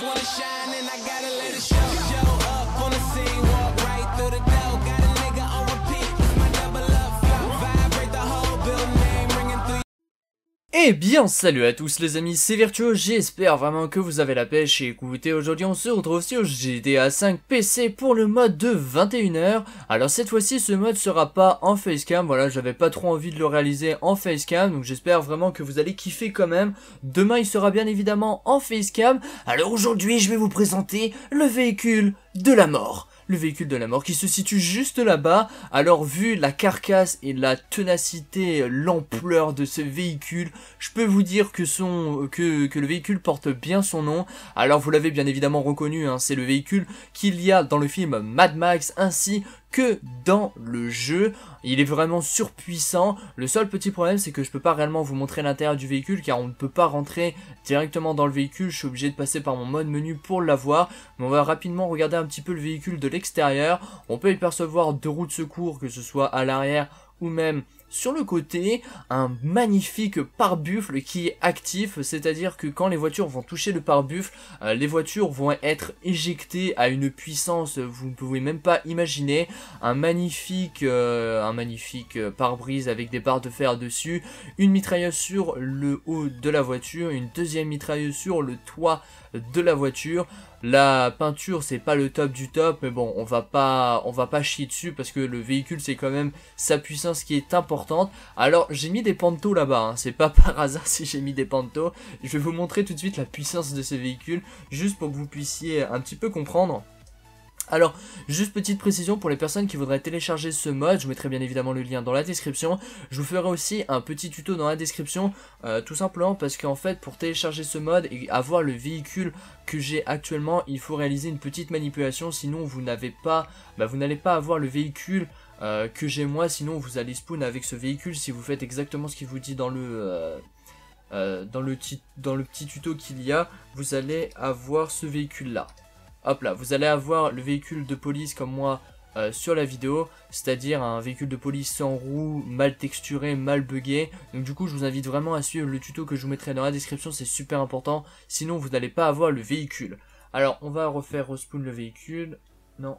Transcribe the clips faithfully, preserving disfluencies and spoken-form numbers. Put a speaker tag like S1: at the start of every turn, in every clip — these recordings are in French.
S1: Eh bien salut à tous les amis, c'est Virtuo, j'espère vraiment que vous avez la pêche et écoutez, aujourd'hui on se retrouve sur G T A cinq P C pour le mode de vingt et une heures. Alors cette fois-ci ce mode sera pas en facecam, voilà, j'avais pas trop envie de le réaliser en facecam, donc j'espère vraiment que vous allez kiffer quand même. Demain il sera bien évidemment en facecam, alors aujourd'hui je vais vous présenter le véhicule de la mort. Le véhicule de la mort qui se situe juste là-bas. Alors vu la carcasse et la ténacité, l'ampleur de ce véhicule, je peux vous dire que, son, que, que le véhicule porte bien son nom. Alors vous l'avez bien évidemment reconnu, hein, c'est le véhicule qu'il y a dans le film Mad Max ainsi que dans le jeu. Il est vraiment surpuissant. Le seul petit problème c'est que je peux pas réellement vous montrer l'intérieur du véhicule car on ne peut pas rentrer directement dans le véhicule. Je suis obligé de passer par mon mode menu pour l'avoir. Mais on va rapidement regarder un petit peu le véhicule de l'extérieur. On peut y percevoir deux roues de secours, que ce soit à l'arrière ou même sur le côté, un magnifique pare-buffle qui est actif, c'est-à-dire que quand les voitures vont toucher le pare-buffle, euh, les voitures vont être éjectées à une puissance, vous ne pouvez même pas imaginer. Un magnifique, euh, un magnifique pare-brise avec des barres de fer dessus, une mitrailleuse sur le haut de la voiture, une deuxième mitrailleuse sur le toit de la voiture. La peinture c'est pas le top du top, mais bon on va pas on va pas chier dessus parce que le véhicule c'est quand même sa puissance qui est importante. Alors j'ai mis des pantos là-bas, hein. C'est pas par hasard si j'ai mis des pantos. Je vais vous montrer tout de suite la puissance de ce véhicule juste pour que vous puissiez un petit peu comprendre. Alors, juste petite précision pour les personnes qui voudraient télécharger ce mode, je mettrai bien évidemment le lien dans la description. Je vous ferai aussi un petit tuto dans la description, euh, tout simplement parce qu'en fait pour télécharger ce mode et avoir le véhicule que j'ai actuellement, il faut réaliser une petite manipulation, sinon vous n'avez pas, bah, vous n'allez pas avoir le véhicule euh, que j'ai moi, sinon vous allez spawn avec ce véhicule si vous faites exactement ce qu'il vous dit dans le... Euh, euh, dans le, dans le petit tuto qu'il y a, vous allez avoir ce véhicule là. Hop là, vous allez avoir le véhicule de police comme moi euh, sur la vidéo, c'est-à-dire un véhicule de police sans roue, mal texturé, mal buggé. Donc du coup, je vous invite vraiment à suivre le tuto que je vous mettrai dans la description, c'est super important, sinon vous n'allez pas avoir le véhicule. Alors, on va refaire respawn le véhicule. Non.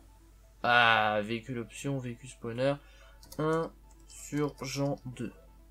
S1: Ah, véhicule option, véhicule spawner. Insurgent deux.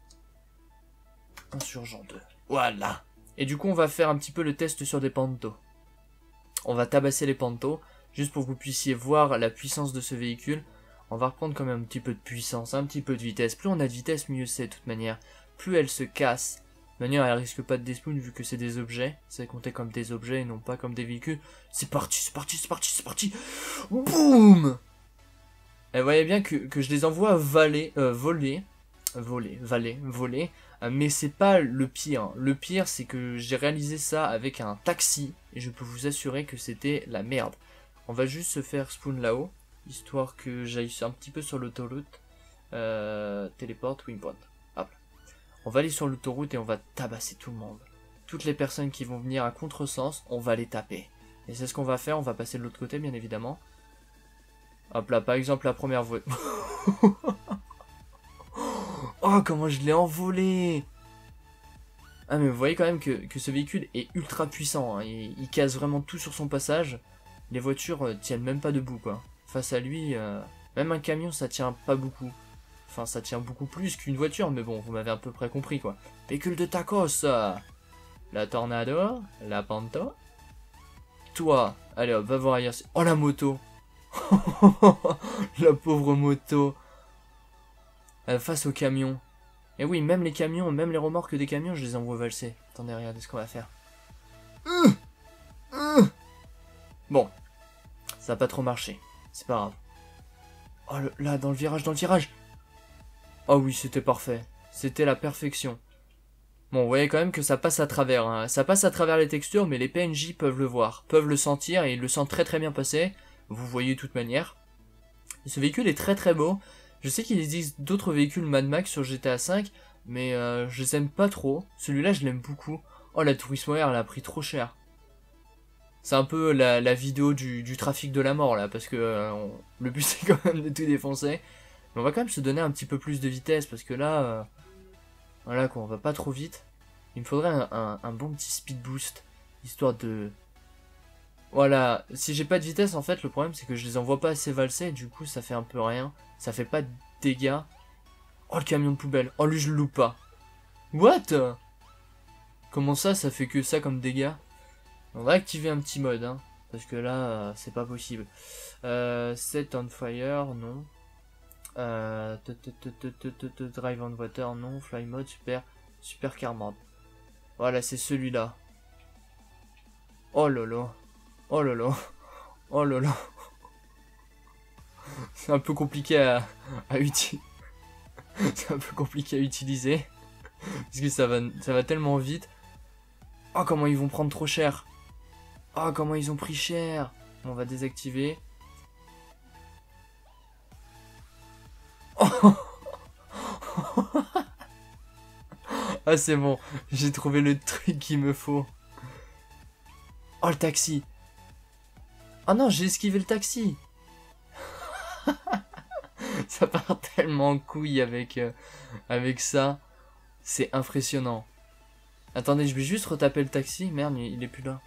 S1: Insurgent deux. Voilà. Et du coup, on va faire un petit peu le test sur des pantos. On va tabasser les pantos, juste pour que vous puissiez voir la puissance de ce véhicule. On va reprendre quand même un petit peu de puissance, un petit peu de vitesse. Plus on a de vitesse, mieux c'est de toute manière. Plus elle se casse. De toute manière, elle risque pas de despawn vu que c'est des objets. C'est compté comme des objets et non pas comme des véhicules. C'est parti, c'est parti, c'est parti, c'est parti. Boum. Et vous voyez bien que, que je les envoie valer, euh, voler. Voler, valer, voler. Euh, mais c'est pas le pire. Le pire, c'est que j'ai réalisé ça avec un taxi. Et je peux vous assurer que c'était la merde. On va juste se faire spawn là-haut. Histoire que j'aille un petit peu sur l'autoroute. Euh, téléporte, wingpoint. Hop. On va aller sur l'autoroute et on va tabasser tout le monde. Toutes les personnes qui vont venir à contresens, on va les taper. Et c'est ce qu'on va faire. On va passer de l'autre côté, bien évidemment. Hop là, par exemple, la première voiture. Oh, comment je l'ai envolé! Ah, mais vous voyez quand même que, que ce véhicule est ultra puissant, hein. il, il casse vraiment tout sur son passage. Les voitures euh, tiennent même pas debout, quoi. Face à lui, euh, même un camion, ça tient pas beaucoup. Enfin, ça tient beaucoup plus qu'une voiture, mais bon, vous m'avez à peu près compris, quoi. Véhicule de tacos! euh. La Tornado, la Panto. Toi, allez hop, va voir ailleurs. Oh, la moto! La pauvre moto! Euh, face aux camions. Et oui, même les camions, même les remorques des camions, je les envoie valser. Attendez, regardez ce qu'on va faire. Euh, euh. Bon, ça n'a pas trop marché. C'est pas grave. Oh, le, là, dans le virage, dans le virage. Oh oui, c'était parfait. C'était la perfection. Bon, vous voyez quand même que ça passe à travers. Hein. Ça passe à travers les textures, mais les P N J peuvent le voir, peuvent le sentir, et ils le sentent très très bien passer. Vous voyez de toute manière. Et ce véhicule est très très beau. Je sais qu'il existe d'autres véhicules Mad Max sur G T A cinq, mais euh, je les aime pas trop. Celui-là, je l'aime beaucoup. Oh, la Turismo R, elle a pris trop cher. C'est un peu la, la vidéo du, du trafic de la mort, là, parce que euh, on, le but, c'est quand même de tout défoncer. Mais on va quand même se donner un petit peu plus de vitesse, parce que là, euh, voilà quoi, on va pas trop vite. Il me faudrait un, un, un bon petit speed boost, histoire de Voilà, si j'ai pas de vitesse, en fait, le problème c'est que je les envoie pas assez valser, et du coup ça fait un peu rien. Ça fait pas de dégâts. Oh, le camion de poubelle. Oh, lui je le loupe pas. What? Comment ça, ça fait que ça comme dégâts? On va activer un petit mode, hein. Parce que là, euh, c'est pas possible. Euh, set on fire, non. Euh, drive on water, non. Fly mode, super. Super car mode. Voilà, c'est celui-là. Oh lolo. Oh lolo. Oh lolo. C'est un peu compliqué à, à utiliser. C'est un peu compliqué à utiliser. Parce que ça va, ça va tellement vite. Oh, comment ils vont prendre trop cher. Oh, comment ils ont pris cher. On va désactiver. Oh. Ah, c'est bon. J'ai trouvé le truc qu'il me faut. Oh, le taxi. Oh non, j'ai esquivé le taxi. Ça part tellement en couille avec, euh, avec ça. C'est impressionnant. Attendez, je vais juste retaper le taxi. Merde, il est plus là.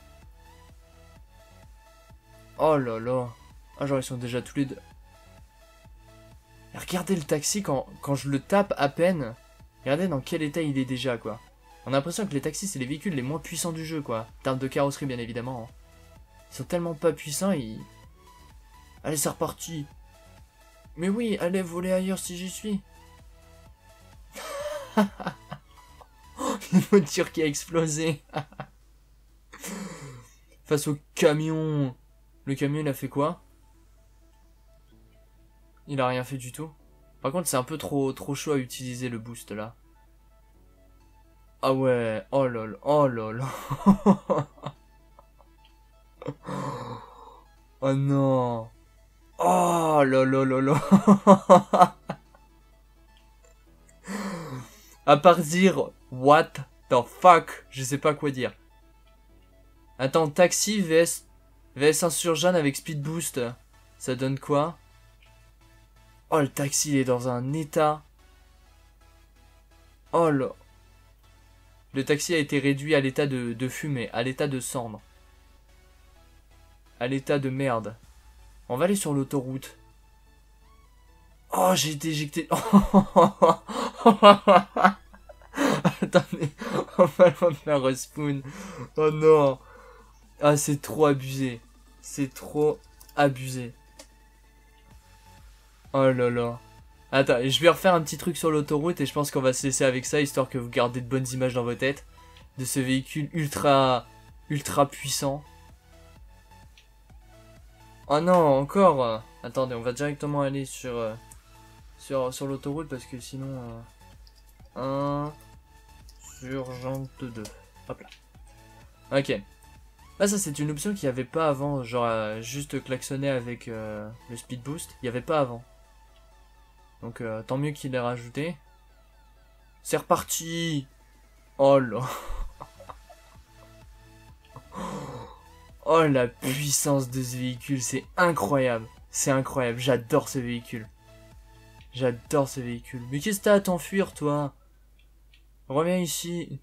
S1: Oh là là. Ah, genre, ils sont déjà tous les deux. Et regardez le taxi quand, quand je le tape à peine. Regardez dans quel état il est déjà, quoi. On a l'impression que les taxis, c'est les véhicules les moins puissants du jeu, quoi. En termes de carrosserie, bien évidemment. Hein. Ils sont tellement pas puissants, ils... Allez, c'est reparti. Mais oui, allez voler ailleurs si j'y suis. Une voiture qui a explosé. Face au camion. Le camion, il a fait quoi? Il a rien fait du tout. Par contre, c'est un peu trop, trop chaud à utiliser le boost, là. Ah ouais. Oh lol. Oh lol. Oh non. Oh lolololo. À part dire what the fuck, je sais pas quoi dire. Attends, taxi vs vs insurgent avec speed boost, ça donne quoi? Oh, le taxi il est dans un état. Oh là. Le taxi a été réduit à l'état de, de fumée, à l'état de cendre. À l'état de merde. On va aller sur l'autoroute. Oh, j'ai été éjecté. Attendez, on va le faire respawn. Oh non. Ah, c'est trop abusé. C'est trop abusé. Oh là là. Attends, je vais refaire un petit truc sur l'autoroute et je pense qu'on va se laisser avec ça, histoire que vous gardez de bonnes images dans vos têtes. De ce véhicule ultra, ultra puissant. Oh non, encore. Attendez, on va directement aller sur, euh, sur, sur l'autoroute parce que sinon... Euh, un... Urgente deux. Hop là. Ok. Là, ça, c'est une option qu'il n'y avait pas avant. Genre, euh, juste klaxonner avec euh, le speed boost. Il n'y avait pas avant. Donc, euh, tant mieux qu'il l'ait rajouté. C'est reparti. Oh là. Oh, la puissance de ce véhicule. C'est incroyable. C'est incroyable. J'adore ce véhicule. J'adore ce véhicule. Mais qu'est-ce que t'as à t'enfuir, toi? Reviens ici.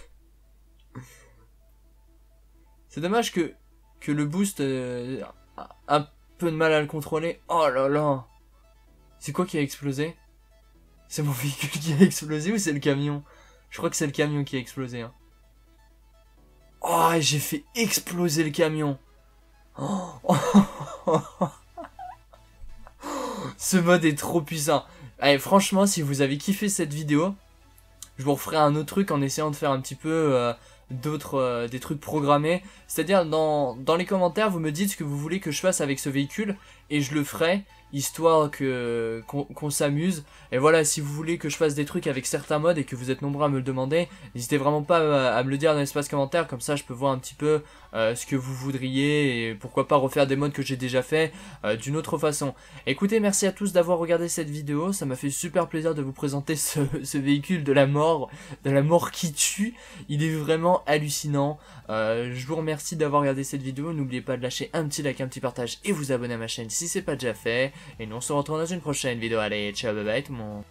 S1: C'est dommage que, que le boost euh, a un peu de mal à le contrôler. Oh là là. C'est quoi qui a explosé? C'est mon véhicule qui a explosé ou c'est le camion? Je crois que c'est le camion qui a explosé. Hein. Oh, j'ai fait exploser le camion. Oh. Ce mode est trop puissant. Allez, franchement, si vous avez kiffé cette vidéo, je vous referai un autre truc en essayant de faire un petit peu euh, d'autres, euh, des trucs programmés. C'est-à-dire, dans, dans les commentaires, vous me dites ce que vous voulez que je fasse avec ce véhicule et je le ferai, histoire que qu'on qu'on s'amuse. Et voilà, si vous voulez que je fasse des trucs avec certains modes et que vous êtes nombreux à me le demander, n'hésitez vraiment pas à, à me le dire dans l'espace commentaire, comme ça je peux voir un petit peu euh, ce que vous voudriez et pourquoi pas refaire des modes que j'ai déjà fait euh, d'une autre façon. Écoutez, merci à tous d'avoir regardé cette vidéo, ça m'a fait super plaisir de vous présenter ce, ce véhicule de la mort, de la mort qui tue. Il est vraiment hallucinant. Euh, je vous remercie d'avoir regardé cette vidéo, n'oubliez pas de lâcher un petit like, un petit partage et vous abonner à ma chaîne si c'est pas déjà fait. Et nous on se retrouve dans une prochaine vidéo, allez ciao bye bye tout le monde.